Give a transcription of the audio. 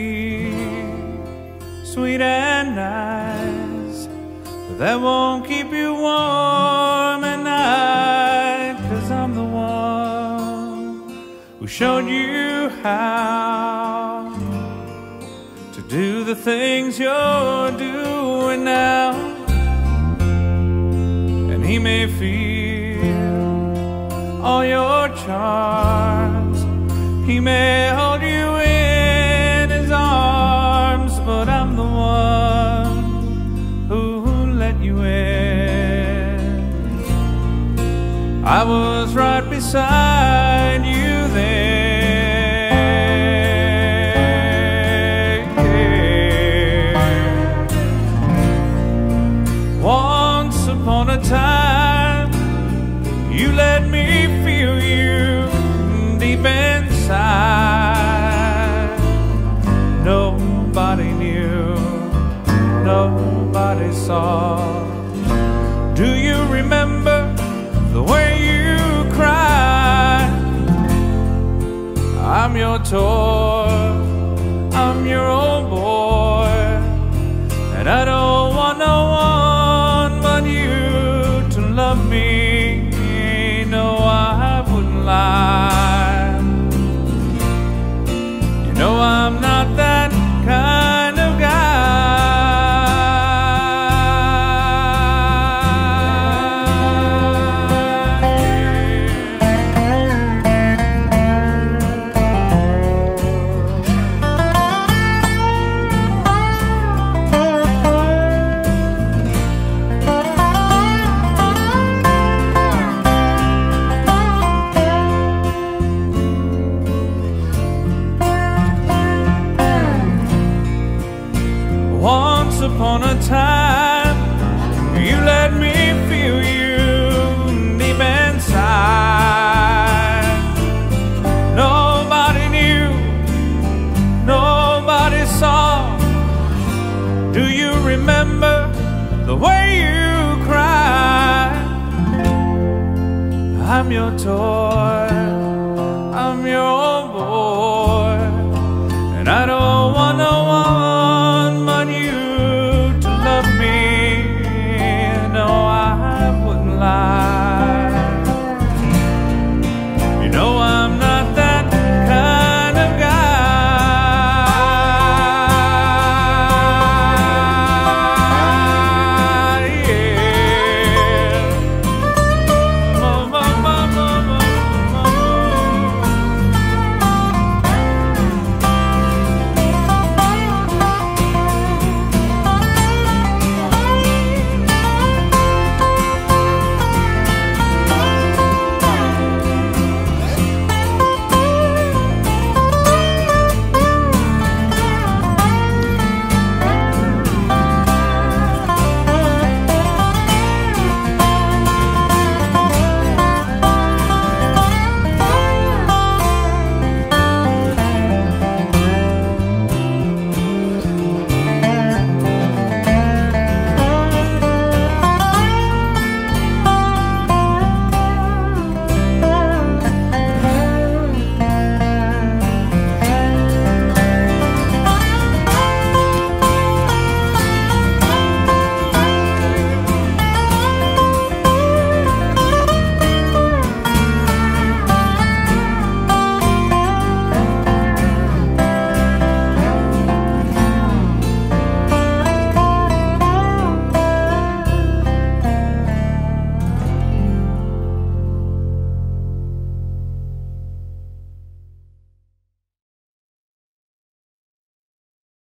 sweet and nice, but that won't keep you warm at night. 'Cause I'm the one who showed you how to do the things you're doing now. And he may feel all your charms, he may hold you in his arms, but I'm the one who let you in. I was right beside you there. Once upon a time, you let me feel you deep inside. Nobody knew, nobody saw. Do you remember the way you cried? I'm your toy, I'm your old boy, and I don't want no one but you to love me. No, I wouldn't lie. You know I'm not that kind of guy. Once upon a time, you let me feel you deep inside. Nobody knew, nobody saw. Do you remember the way you cried? I'm your toy, I'm your old boy,